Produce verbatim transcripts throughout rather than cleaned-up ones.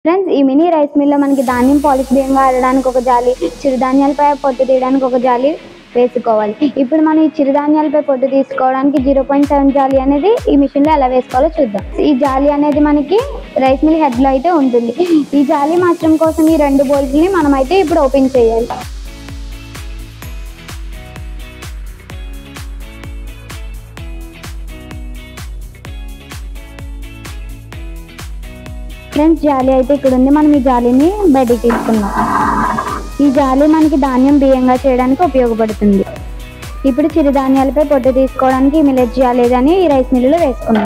Friends, ఈ mini rice మిల్లో మనకి ధాన్యం పాలిష్ బియ్యంగా ఆడడానికి ఒక జాలి, చిరుధాన్యాలపై పొట్టు తీయడానికి ఒక జాలి వేసుకోవాలి. ఇప్పుడు మనం ఈ చిరుధాన్యాలపై పొట్టు తీసుకోవడానికి జీరో పాయింట్ సెవెన్ జాలి అనేది ఈ మిషన్లో ఎలా వేసుకోవాలో చూద్దాం. ఈ జాలి అనేది మనకి రైస్ మిల్ హెడ్లో అయితే ఉంటుంది. ఈ జాలి మార్చడం కోసం ఈ రెండు బోల్ట్ని మనం అయితే ఇప్పుడు ఓపెన్ చేయాలి. ఫ్రెండ్స్, జాలి అయితే ఇక్కడ ఉంది. మనం ఈ జాలిని బయటికి తీసుకున్నాం. ఈ జాలి మనకి ధాన్యం బియ్యంగా చేయడానికి ఉపయోగపడుతుంది. ఇప్పుడు చిరుధాన్యాలపై పొట్టు తీసుకోవడానికి ఈ మిల్లెట్ జాలి అని ఈ రైస్ మిల్లులో వేసుకున్నాం.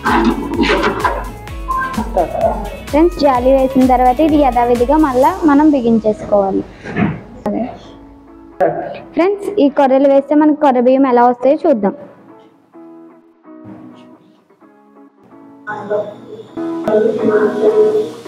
ఫ్రెండ్స్, జాలి వేసిన తర్వాత ఇది యథావిధిగా మళ్ళీ మనం బిగించేసుకోవాలి. ఫ్రెండ్స్, ఈ కొర్రలు వేస్తే మనకి కొర్ర బియ్యం ఎలా వస్తాయో చూద్దాం. Thank you.